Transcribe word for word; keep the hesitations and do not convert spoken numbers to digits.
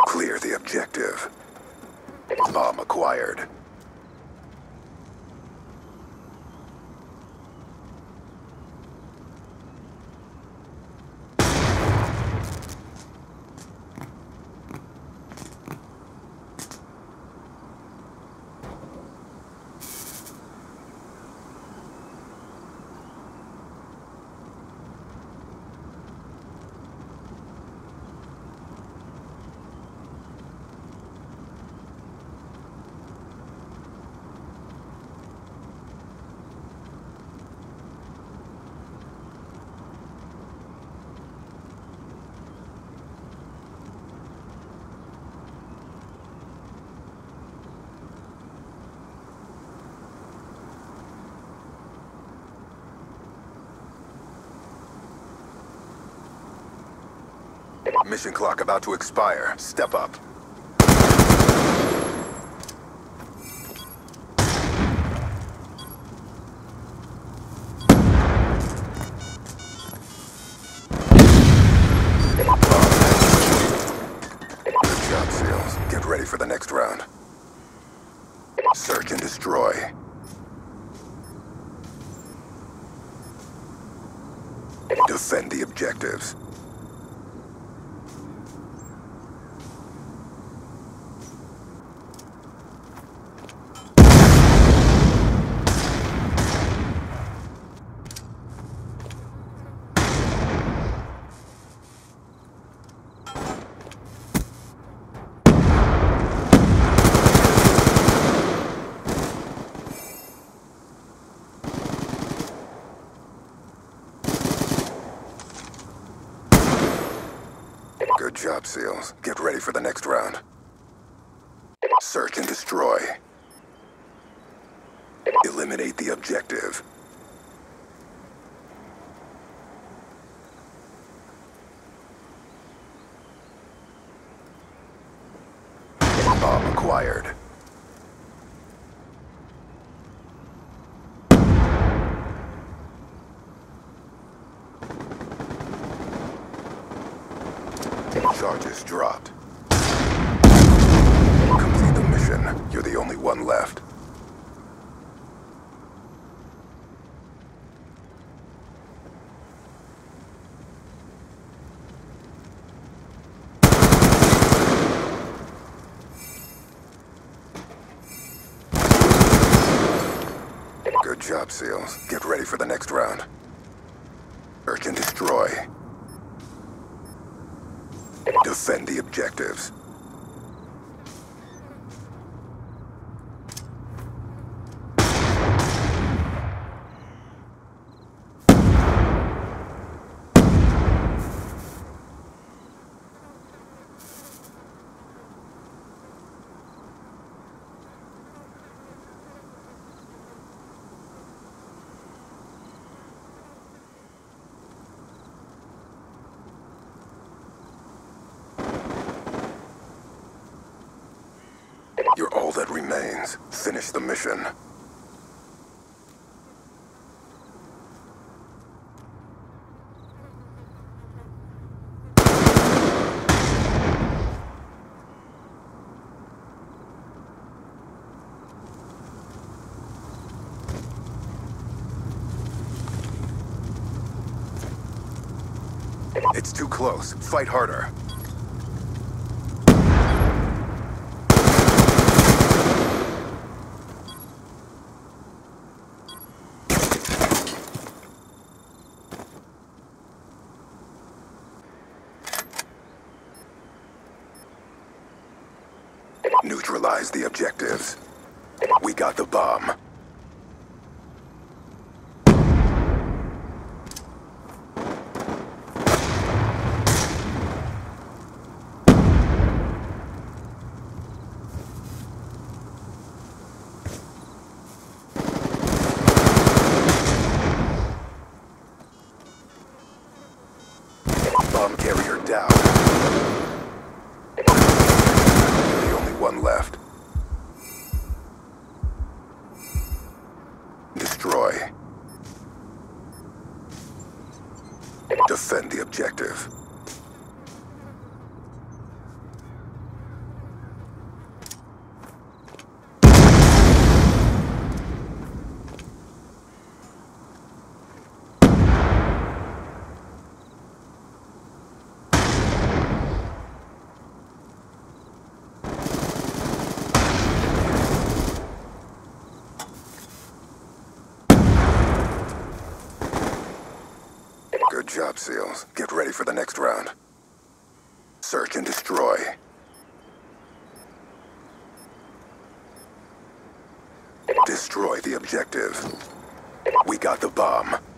Clear the objective. Bomb acquired. Mission clock about to expire. Step up. Good job, SEALs. Get ready for the next round. Search and destroy. Defend the objectives. Good job, SEALs. Get ready for the next round. Search and destroy. Eliminate the objective. Bomb acquired. Charges dropped. Complete the mission. You're the only one left. Good job, SEALs. Get ready for the next round. Search and destroy. Defend the objectives. You're all that remains. Finish the mission. It's too close. Fight harder. Neutralize the objectives. We got the bomb. Bomb carrier down. The only one left. Destroy. Defend the objective. SEALs. Get ready for the next round. Search and destroy. Destroy the objective. We got the bomb.